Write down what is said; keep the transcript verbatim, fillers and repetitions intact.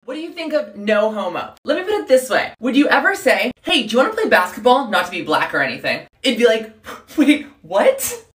What do you think of no homo? Let me put it this way. Would you ever say, hey, do you want to play basketball? Not to be black or anything. It'd be like, wait, what?